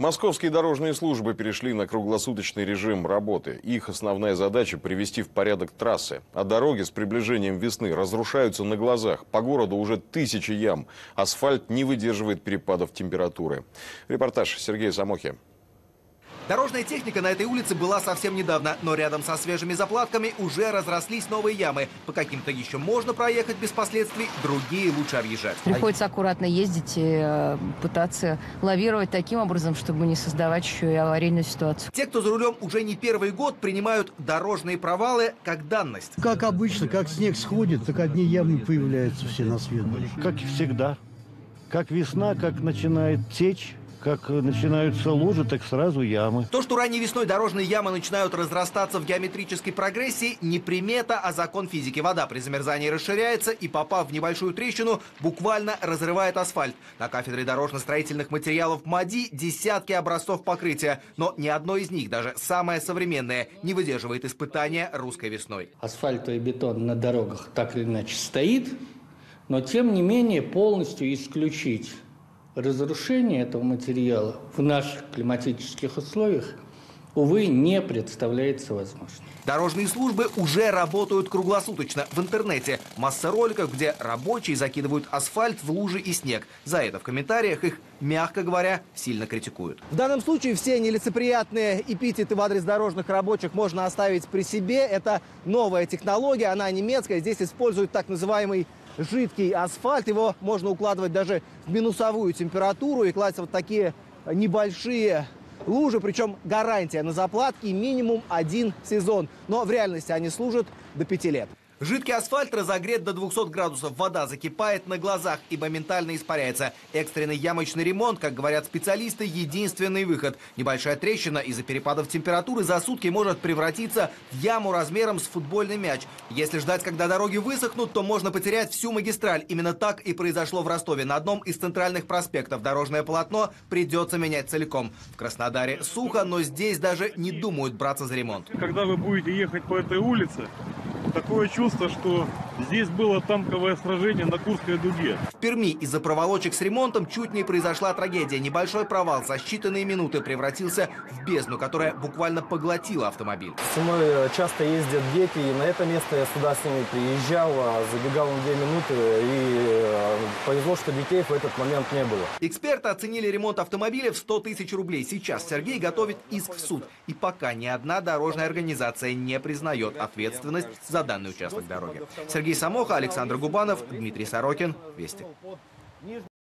Московские дорожные службы перешли на круглосуточный режим работы. Их основная задача – привести в порядок трассы. А дороги с приближением весны разрушаются на глазах. По городу уже тысячи ям. Асфальт не выдерживает перепадов температуры. Репортаж Сергея Самохи. Дорожная техника на этой улице была совсем недавно, но рядом со свежими заплатками уже разрослись новые ямы. По каким-то еще можно проехать без последствий, другие лучше объезжать. Приходится аккуратно ездить и пытаться лавировать таким образом, чтобы не создавать еще и аварийную ситуацию. Те, кто за рулем уже не первый год, принимают дорожные провалы как данность. Как обычно, как снег сходит, так одни ямы появляются все на свет. Как и всегда. Как весна, как начинает течь, как начинаются лужи, так сразу ямы. То, что ранней весной дорожные ямы начинают разрастаться в геометрической прогрессии, не примета, а закон физики. Вода при замерзании расширяется и, попав в небольшую трещину, буквально разрывает асфальт. На кафедре дорожно-строительных материалов МАДИ десятки образцов покрытия, но ни одно из них, даже самое современное, не выдерживает испытания русской весной. Асфальтовый бетон на дорогах так или иначе стоит, но тем не менее полностью исключить разрушение этого материала в наших климатических условиях, увы, не представляется возможным. Дорожные службы уже работают круглосуточно в интернете. Масса роликов, где рабочие закидывают асфальт в лужи и снег. За это в комментариях их, мягко говоря, сильно критикуют. В данном случае все нелицеприятные эпитеты в адрес дорожных рабочих можно оставить при себе. Это новая технология, она немецкая. Здесь используют так называемый жидкий асфальт. Его можно укладывать даже в минусовую температуру и класть вот такие небольшие лужи. Причем гарантия на заплатки минимум 1 сезон. Но в реальности они служат до 5 лет. Жидкий асфальт разогрет до 200 градусов. Вода закипает на глазах и моментально испаряется. Экстренный ямочный ремонт, как говорят специалисты, единственный выход. Небольшая трещина из-за перепадов температуры за сутки может превратиться в яму размером с футбольный мяч. Если ждать, когда дороги высохнут, то можно потерять всю магистраль. Именно так и произошло в Ростове. На одном из центральных проспектов дорожное полотно придется менять целиком. В Краснодаре сухо, но здесь даже не думают браться за ремонт. Когда вы будете ехать по этой улице, такое чувство, что здесь было танковое сражение на Курской дуге. В Перми из-за проволочек с ремонтом чуть не произошла трагедия. Небольшой провал за считанные минуты превратился в бездну, которая буквально поглотила автомобиль. Со мной часто ездят дети, и на это место я сюда с ними приезжал, забегал на 2 минуты, и повезло, что детей в этот момент не было. Эксперты оценили ремонт автомобиля в 100 тысяч рублей. Сейчас Сергей готовит иск в суд. И пока ни одна дорожная организация не признает ответственность за данный участок дороги. Сергей Самоха, Александр Губанов, Дмитрий Сорокин. Вести.